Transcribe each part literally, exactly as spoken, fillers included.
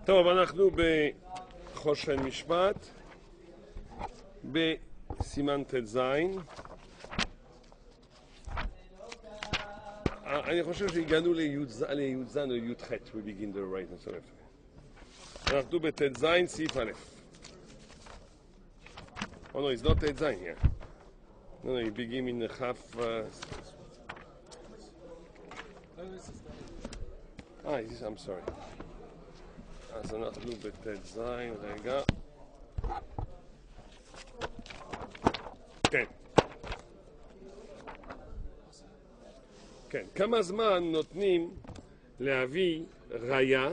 טוב, אנחנו בחושן משפט, בסימן ט"ז. אני חושב שהגענו לי"ז או י"ח, we begin the right and so אנחנו בט"ז סעיף א'. Oh no, it's not ט"ז here. No, no, you begin in the half... אה, uh... I'm sorry. אז אנחנו בט"ז, רגע. כן. כן, כמה זמן נותנים להביא ראיה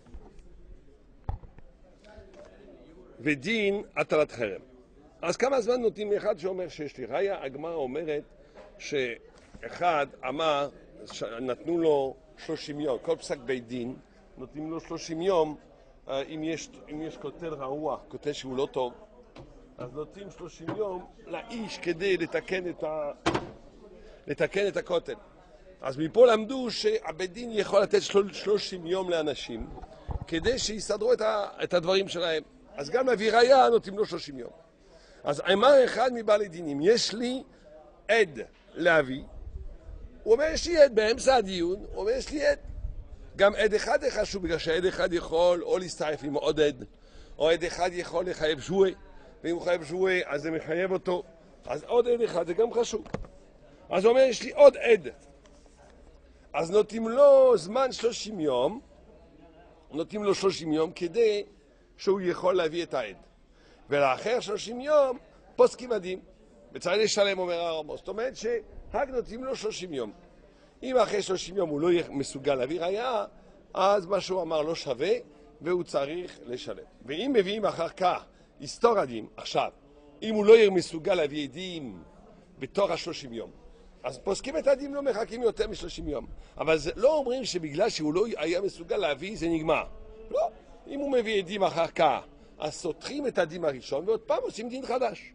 ודין הטלת חרם? אז כמה זמן נותנים לאחד שאומר שיש לי ראיה? הגמרא אומרת שאחד אמר, נתנו לו שלושים יום, כל פסק בית דין, נותנים לו שלושים יום, אם יש, אם יש כותל רעוע, כותל שהוא לא טוב, אז נותנים שלושים יום לאיש כדי לתקן את, ה... לתקן את הכותל. אז מפה למדו שהבית דין יכול לתת שלושים יום לאנשים כדי שיסדרו את, ה... את הדברים שלהם. אז גם להביא ראיה נותנים לו שלושים יום. אז אמר אחד מבעלי דינים, יש לי עד להביא, הוא אומר יש לי עד באמצע הדיון, הוא אומר יש לי עד. גם עד אחד חשוב, בגלל שעד אחד יכול או להסתעף עם עוד עד, או עד אחד יכול לחייב שווי, ואם הוא חייב שווי אז זה מחייב אותו, אז עוד עד אחד זה גם חשוב. אז הוא אומר יש לי עוד עד, אז נותנים לו זמן שלושים יום, נותנים לו שלושים יום כדי שהוא יכול להביא את העד, ולאחר שלושים יום פוסקים עדים, וצריך לשלם, אומר הרמב"ם. זאת אומרת שהג נותנים לו שלושים יום. אם אחרי שלושים יום הוא לא יהיה מסוגל להביא ראיה, אז מה שהוא אמר לא שווה, והוא צריך לשלם. ואם מביאים אחר כך היסטור עדים, עכשיו, אם הוא לא יהיה מסוגל להביא עדים בתור השלושים יום, אז פוסקים את העדים לא מחכים יותר משלושים יום. אבל זה לא אומרים שבגלל שהוא לא היה מסוגל להביא זה נגמר. לא. אם הוא מביא עדים אחר כך, אז סותרים את הדין הראשון, ועוד פעם עושים דין חדש.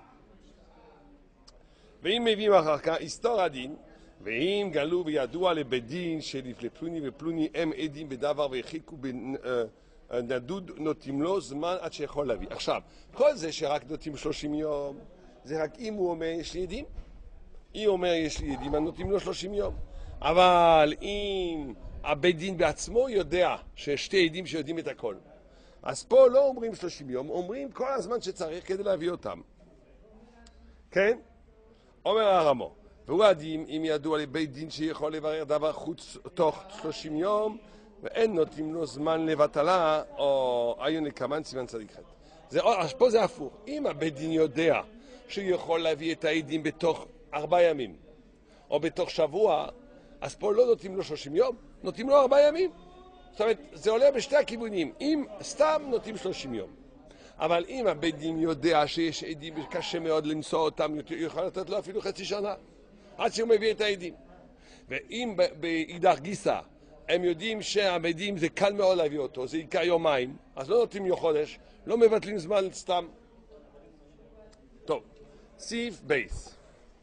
ואם מביאים אחר כך היסטור הדין, ואם גלו וידוע לבית דין שלפלוני ופלוני הם עדים בדבר והחיקו בנדוד, נותנים לו זמן עד שיכול להביא. עכשיו, כל זה שרק נותנים שלושים יום, זה רק אם הוא אומר יש לי עדים. אם הוא אומר יש לי עדים, אז נותנים לו שלושים יום. אבל אם הבית דין בעצמו יודע שיש שתי עדים שיודעים את הכל, אז פה לא אומרים שלושים יום, אומרים כל הזמן שצריך כדי להביא אותם. כן? אומר הרמב"ם, והוא עדים אם ידוע לבית דין שיכול לברר דבר חוץ תוך שלושים יום, ואין נותנים לו זמן לבטלה, או איון לקמן סימן צדיק ח'. אז פה זה הפוך. אם הבית דין יודע שיכול להביא את העדים בתוך ארבעה ימים, או בתוך שבוע, אז פה לא נותנים לו שלושים יום, נותנים לו ארבעה ימים. זאת אומרת, זה עולה בשתי הכיוונים. אם סתם נותנים שלושים יום. אבל אם הבית דין יודע שיש עדים וקשה מאוד למצוא אותם, יכול לתת לו אפילו חצי שנה, עד שהוא מביא את העדים. ואם באידך גיסא הם יודעים שהבית דין זה קל מאוד להביא אותו, זה יקרה יומיים, אז לא נותנים לו חודש, לא מבטלים זמן סתם. טוב, סעיף בייס.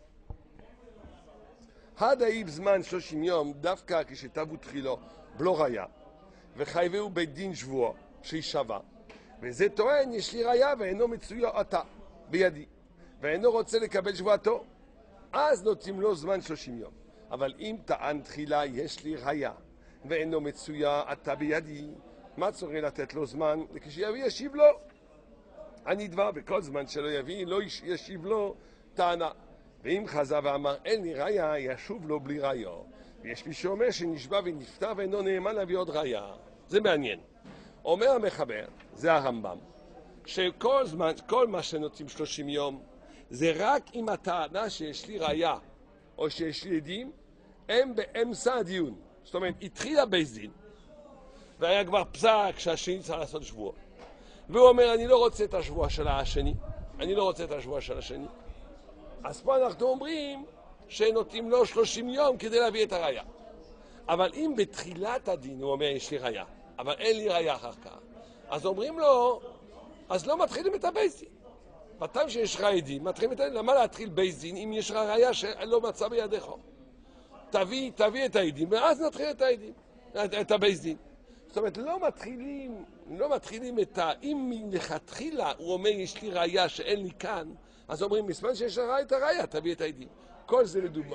הדאיב זמן שלושים יום, דווקא כשתבו תחילו בלא ראיה, וחייבהו בית דין שבוע שישבה, וזה טוען יש לי ראיה ואינו מצויה עתה בידי, ואינו רוצה לקבל שבועתו, אז נותנים לו זמן שלושים יום. אבל אם טען תחילה יש לי ראיה ואינו מצויה עתה בידי, מה צריך לתת לו זמן? כשיביא ישיב לו הנדבר, בכל זמן שלא יביא לא ישיב לו טענה. ואם חזה ואמר אין לי ראיה, ישוב לו בלי ראיה. ויש מי שאומר שנשבע ונפטר ואינו נאמן להביא עוד ראיה. זה מעניין. אומר המחבר, זה הרמב"ם, שכל זמן, כל מה שנותנים שלושים יום, זה רק אם הטענה שיש לי ראיה, או שיש לי עדים, הם באמצע הדיון. זאת אומרת, התחיל הבית דין, והיה כבר פסק שהשני צריך לעשות שבוע. והוא אומר, אני לא רוצה את השבוע של השני, אני לא רוצה את השבוע של השני. אז פה אנחנו אומרים שנותנים לו שלושים יום כדי להביא את הראיה. אבל אם בתחילת הדין הוא אומר יש לי ראיה, אבל אין לי ראיה אחר כך, אז אומרים לו, אז לא מתחילים את הבית דין. בטעם שיש לך עדים, מתחילים את העדים. למה להתחיל בית דין אם יש לך ראיה שלא מצא בידיך? תביא, תביא את העדים, ואז נתחיל את העדים, את, את הבית דין. זאת אומרת, לא מתחילים, לא מתחילים את ה... אם מלכתחילה הוא אומר, יש לי ראיה שאין לי כאן, אז אומרים, בזמן שיש לך את הראיה, תביא את העדים. כל זה לדוגמה.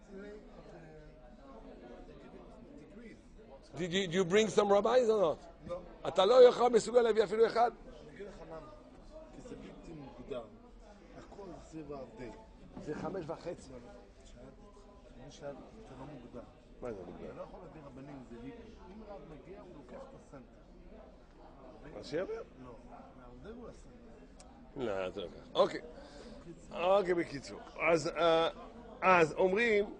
Did you, did you bring some rabbis or not? לא. אתה לא יכול מסוגל להביא אפילו אחד? אני אגיד לך למה. כי זה בלתי מוגדר. הכל סביב העבדי. זה חמש וחצי. אני שאלתי, זה לא מוגדר. מה זה מוגדר? אתה לא יכול להביא רבנים, זה ליפי. אם רב מגיע, הוא לוקח את הסנטר. מה שיעבר? לא. מהעבדי הוא הסנטר. לא, זה לא ככה. אוקיי. אוקיי, בקיצור. אז, אה, אז אומרים...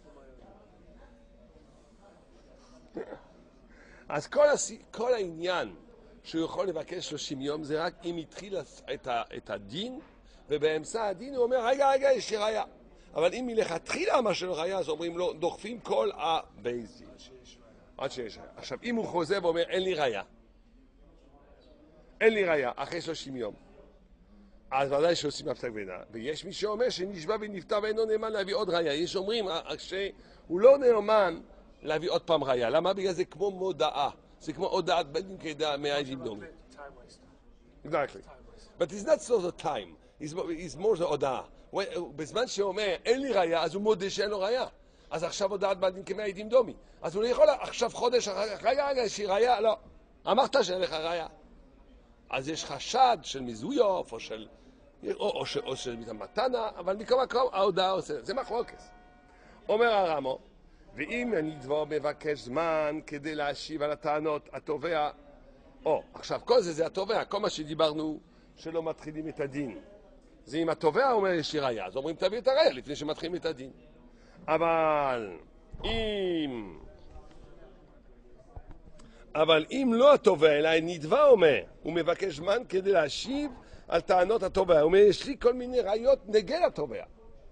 אז כל, הס... כל העניין שהוא יכול לבקש שלושים יום זה רק אם התחיל את, ה... את הדין, ובאמצע הדין הוא אומר, רגע, רגע, יש לי ראיה. אבל אם מלכתחילה מה של ראיה, אז אומרים לו, דוחפים כל הבייסים. עד שיש ראיה. עכשיו, אם הוא חוזר ואומר, אין לי ראיה, אין לי ראיה, אחרי שלושים יום, אז ודאי שעושים הפסק בינה. ויש מי שאומר שנשבע ונפטר ואינו נאמן להביא עוד ראיה. יש אומרים שהוא לא נאמן להביא עוד פעם ראיה. למה? בגלל זה כמו מודעה. זה כמו הודעת בית דין כדעה מהעדים דומים. Exactly. But it's not so the time. It's, it's more the הודעה. בזמן שאומר אין לי ראיה, אז הוא מודה שאין לו ראיה. אז עכשיו הודעת בית דין כמהעדים דומי. אז הוא לא יכול עכשיו חודש אחר כך, רגע, רגע, יש לי ראיה? לא. אמרת שאין לך ראיה. אז יש חשד של מזויוף, או של... או, או, או של מתנה, אבל מכל מקום ההודעה עושה, זה מחלוקת. אומר הרמו, ואם אני דבר מבקש זמן כדי להשיב על הטענות, התובע, או, עכשיו כל זה זה התובע, כל מה שדיברנו שלא מתחילים את הדין. זה אם התובע אומר יש לי ראיה, אז אומרים תביא את הראיה לפני שמתחילים את הדין. אבל אם... אבל אם לא התובע, אלא נדבה אומר, הוא מבקש זמן כדי להשיב על טענות התובע. הוא אומר, יש לי כל מיני ראיות נגד התובע.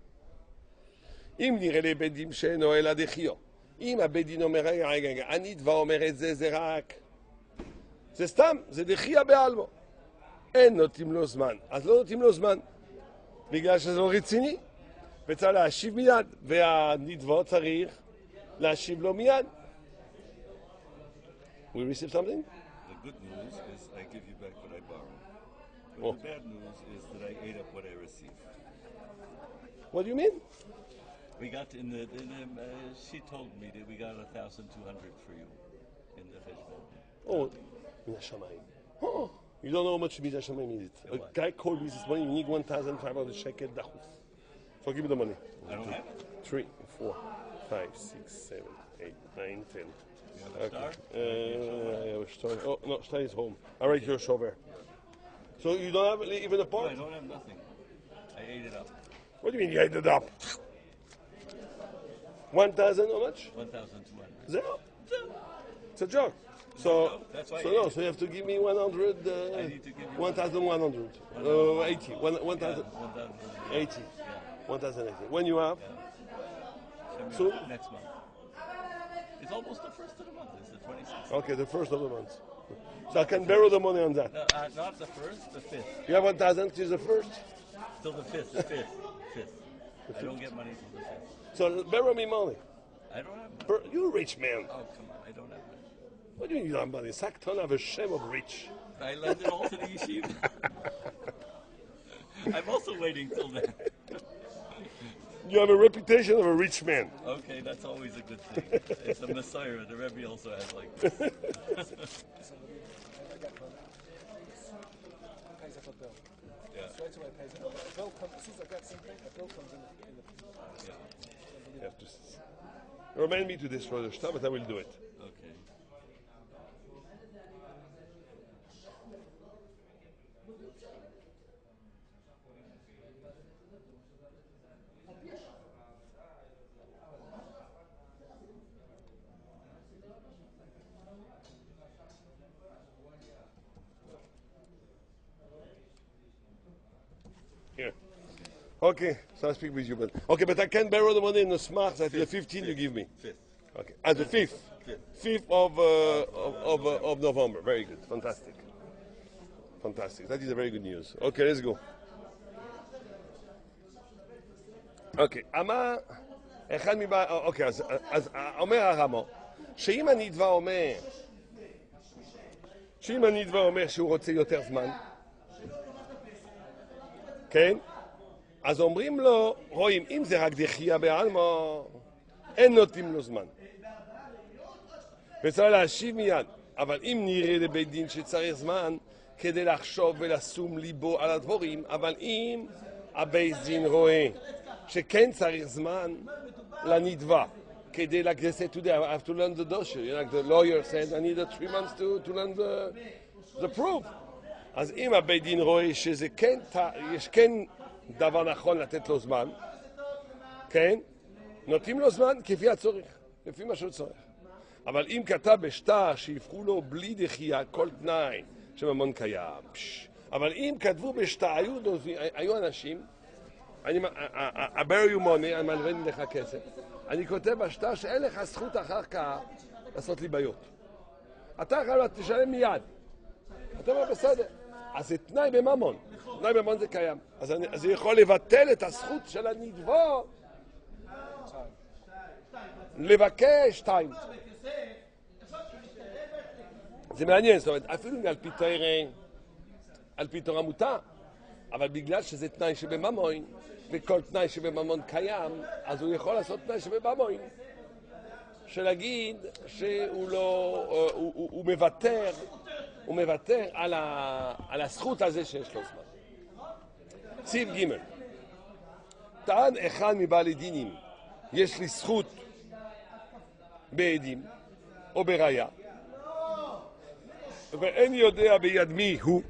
אם נראה לי בית דין שאינו אלא דחיו. אם הבית דין אומר, רגע, רגע, רגע, הנדבה אומר את זה, זה רק... זה סתם, זה דחיה בעלמו. אין נותנים לו זמן. אז לא נותנים לו זמן. בגלל שזה לא רציני. וצריך להשיב מיד. והנדבה צריך להשיב לו מיד. We receive something? The good news is I give you back what I borrowed. But Oh. the bad news is that I ate up what I received. What do you mean? We got in the, in the uh, she told me that we got a thousand two hundred for you in the fishbowl. Oh, מן השמיים. Oh, you don't know how much מן השמיים is it. A guy called me this morning, you need one thousand five hundred shekel dachuf. So give me the money. I don't have it. Three, four, five, six, seven, eight, nine, ten. You have a star? Uh, I have a star. Oh, no, star is home. All right, you're sober. So you don't have even a No, part? I don't have nothing. I ate it up. What do you mean you ate it up? One thousand, how much? One thousand two hundred. Zero. It's a joke. So, That's why so I no, ate so you have to give me one hundred, uh, I need to give you one thousand one hundred, uh, eighty, one, one Yeah, thousand one thousand. eighty, one thousand eighty. When you have, Send me So- next month. It's almost the first of the month. It's the twenty-sixth. okay, the first of the month. So I can borrow the money on that. No, uh, not the first, the fifth. You have one thousand, is the first. Till the fifth, the fifth, fifth. I don't get money till the fifth. So borrow me money. I don't have money. Bur- You're a rich man. Oh, come on, I don't have money. What do you mean you don't have money? Sakton have a shame of rich. I lend it all to the yeshiva. I'm also waiting till then. You have a reputation of a rich man. Okay, that's always a good thing. It's a messiah. The Rebbe also has like this. Pays off a bill. Yeah. Straight away pays it. A bill comes, as soon as I get something, a bill comes in the, in the Yeah. You have to s- remind me to this for the stuff, but I will do it. Okay. Here. Okay, so I speak with you, but okay, but I can borrow the money in the smart. That the fifteen you give me. Fifth. Okay, at the fifth, Fifth. fifth of uh, of of, uh, of November. Very good, fantastic, fantastic. That is a very good news. Okay, let's go. Okay, אמר אחד מבעל, אוקיי, אז, אז אומר הרמו, שאם הנדבה אומר, שאם הנדבה אומר שהוא רוצה יותר זמן, כן? אז אומרים לו, רואים, אם זה רק דחייה בעלמא, אין נותנים לו זמן. וצריך להשיב מיד. אבל אם נראה לבית דין שצריך זמן כדי לחשוב ולשום ליבו על הדבורים, אבל אם הבית דין רואה שכן צריך זמן לנדבה, כדי like they said today, I have to learn the dosha. You know, like the lawyer said, I need three months to, to learn the, the proof. אז אם הבית דין רואה שזה כן, יש כן דבר נכון לתת לו זמן, כן? נותנים לו זמן כפי הצורך, לפי מה שהוא צורך. אבל אם כתב בשטר שיפחו לו בלי דחייה כל תנאי שממון קיים, פש. אבל אם כתבו בשטר, היו, היו אנשים, אני, הבר יומוני, אני מלווה לך כסף, אני כותב בשטר שאין לך זכות אחר כך לעשות לי בעיות. אתה חייב תשלם מיד. אתה אומר בסדר. אז זה תנאי בממון. תנאי בממון זה קיים. אז אני, אז זה יכול לבטל את הזכות של הנדבו לבקש שתיים. זה מעניין, זאת אומרת, אפילו על פי תורה, על פי תורה מותר, אבל בגלל שזה תנאי שבממון, וכל תנאי שבממון קיים, אז הוא יכול לעשות תנאי שבממון, שלהגיד שהוא לא, הוא, הוא, הוא מוותר, הוא מוותר על, ה, על הזכות הזה שיש לו זמן. סיב ג' טען אחד מבעלי דינים, יש לי זכות בעדים או בראיה, ואין יודע ביד מי הוא,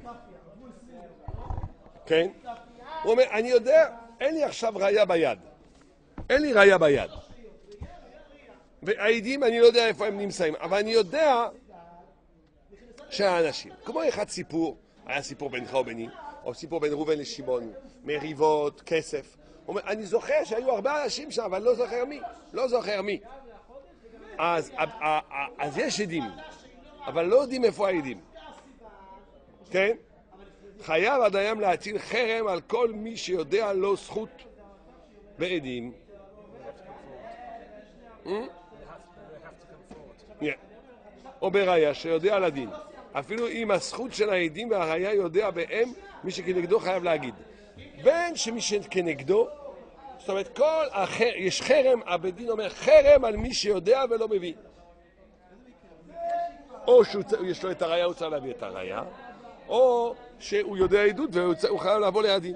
כן? הוא אומר, אני יודע, אין לי עכשיו ראיה ביד. אין לי ראיה ביד. והעדים, אני לא יודע איפה הם נמצאים, אבל אני יודע שהאנשים, כמו אחד סיפור, היה סיפור בינך וביני, או סיפור בין ראובן לשמעון, מריבות, כסף. הוא אומר, אני זוכר שהיו הרבה אנשים שם, אבל לא זוכר מי. לא זוכר מי. אז, אז יש עדים, אבל לא יודעים איפה העדים. כן? חייב הדיין להטיל חרם על כל מי שיודע לו זכות בעדים. או בראיה שיודע על הדין. אפילו אם הזכות של העדים והראיה יודע בהם, מי שכנגדו חייב להגיד. בין שמי שכנגדו, זאת אומרת, כל אחר, יש חרם, הבית דין אומר חרם על מי שיודע ולא מביא. או שיש לו את הראיה, הוא צריך להביא את הראיה, או שהוא יודע עדות והוא חייב לבוא לידין.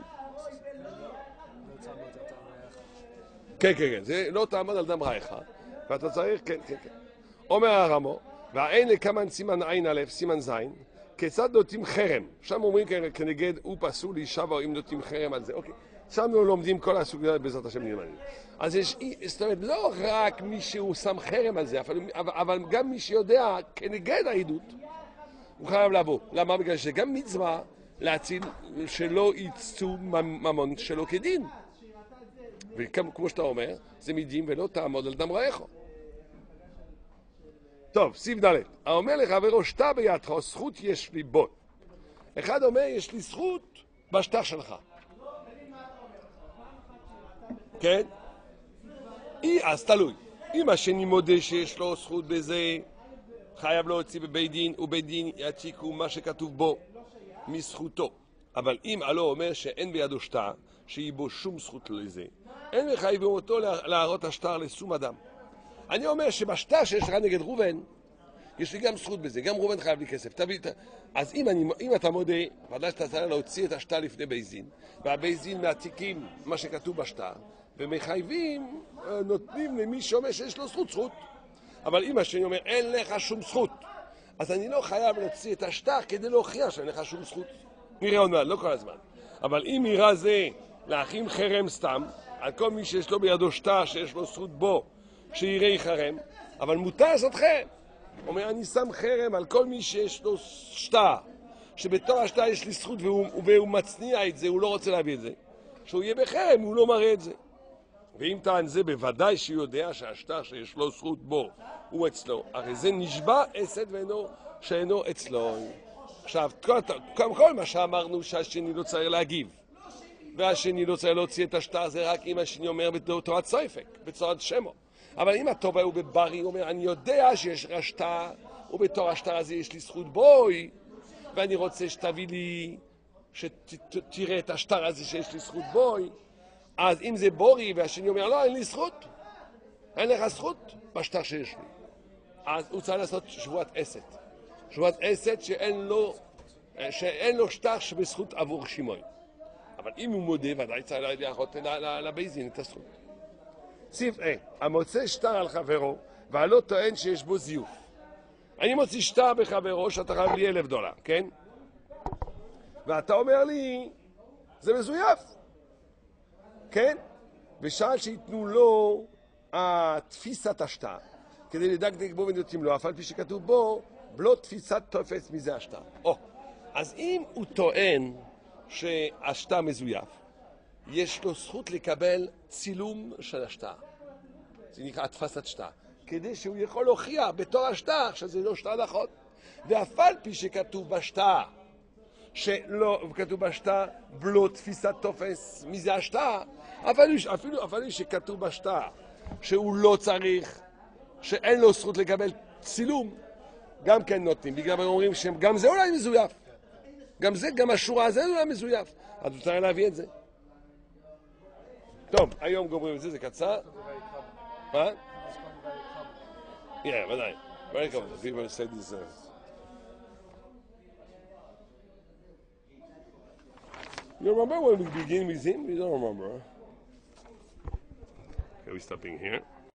כן, כן, כן, זה לא תעמוד על דם רעך, ואתה צריך, כן, כן, כן. אומר הרמו, והאין לכמן סימן עין א', סימן זין, כיצד נותנים חרם? שם אומרים כנגד הוא פסול אישה ואם נותנים חרם על זה, אוקיי. שם לא לומדים כל הסוגיה בעזרת השם נלמד. אז יש, זאת אומרת, לא רק מי שהוא שם חרם על זה, אבל, אבל גם מי שיודע כנגד העדות, הוא חייב לבוא. למה? בגלל שגם מצווה להציל שלא יצאו ממון שלא כדין. וכמו שאתה אומר, זה מדין ולא תעמוד על דם רעך. טוב, סיב ד' האומר לחברו שתה בידך, זכות יש לי בו. אחד אומר, יש לי זכות בשטח שלך. כן? אי, אז תלוי. אם השני מודה שיש לו זכות בזה, חייב להוציא בבית דין, ובית דין יציקו מה שכתוב בו מזכותו. אבל אם הלא אומר שאין בידו שטר, שהיא בו שום זכות לזה, אין מחייבים אותו להראות השטר לסום אדם. אני אומר שבשטר שיש לך נגד ראובן, יש לי גם זכות בזה, גם ראובן חייב לי כסף. תביא, ת... אז אם, אני, אם אתה מודה, ודאי שאתה צריך להוציא את השטר לפני בית דין, והבית דין מעתיקים מה שכתוב בשטר, ומחייבים, נותנים למי שאומר שיש לו זכות זכות. אבל אם השני אומר, אין לך שום זכות, אז אני לא חייב להוציא את השטר כדי להוכיח שאין לך שום זכות. נראה עוד מעט, לא כל הזמן. אבל אם נראה זה להכין חרם סתם, על כל מי שיש לו בידו שטר, שיש לו זכות בו, שיראה חרם, אבל מותר לעשות חרם. הוא אומר, אני שם חרם על כל מי שיש לו שטר, שבתור השטר יש לי זכות והוא, והוא מצניע את זה, הוא לא רוצה להביא את זה. שהוא יהיה בחרם, הוא לא מראה את זה. ואם טען זה, בוודאי שהוא יודע שהשטר שיש לו זכות בו הוא אצלו. הרי זה נשבע אסד ואינו שאינו אצלו. עכשיו, כל, כל מה שאמרנו שהשני לא צריך להגיב. והשני לא צריך להוציא את השטר, זה רק אם השני אומר בתורת סויפק, בצורת שמו. אבל אם הטובה הוא בברי, הוא אומר, אני יודע שיש לך שטר, ובתור השטר הזה יש לי זכות בוי, ואני רוצה שתביא לי, שתראה את השטר הזה שיש לי זכות בוי, אז אם זה בורי והשני אומר, לא, אין לי זכות, אין לך זכות בשטר שיש לי. אז הוא צריך לעשות שבועת עשת. שבועת עשת שאין לו, שאין לו שטר שבזכות עבור שמעון. אבל אם הוא מודה, ודאי צריך לאחות לבייזין את הזכות. סיף A, המוצא שטר על חברו, והלא טוען שיש בו זיוף. אני מוציא שטר בחברו שאתה חייב לי אלף דולר, כן? ואתה אומר לי, זה מזויף, כן? ושאל שיתנו לו תפיסת השטר, כדי לדקדק בו ונותנים לו, אף על פי שכתוב בו, בלא תפיסת תופס מזה השטר. או, אז אם הוא טוען שהשטר מזויף, יש לו זכות לקבל צילום של השטר. זה נקרא תפסת שטר. כדי שהוא יכול להוכיח בתור השטר שזה לא שטר נכון. ואף על פי שכתוב בשטר, שלא כתוב בשטר, בלא תפיסת תופס מזה השטר, אבל אפילו, אפילו שכתוב בשטר, שהוא לא צריך, שאין לו זכות לקבל צילום, גם כן נותנים. בגלל הם אומרים שגם זה אולי מזויף. גם זה, גם השורה הזה אולי מזויף. אז הוא צריך להביא את זה. טוב, היום גומרים את זה, זה קצר. מה? Yeah, ודאי. Very common. People say this. Uh... You remember when we begin with him? We don't remember. Okay, we're stopping here.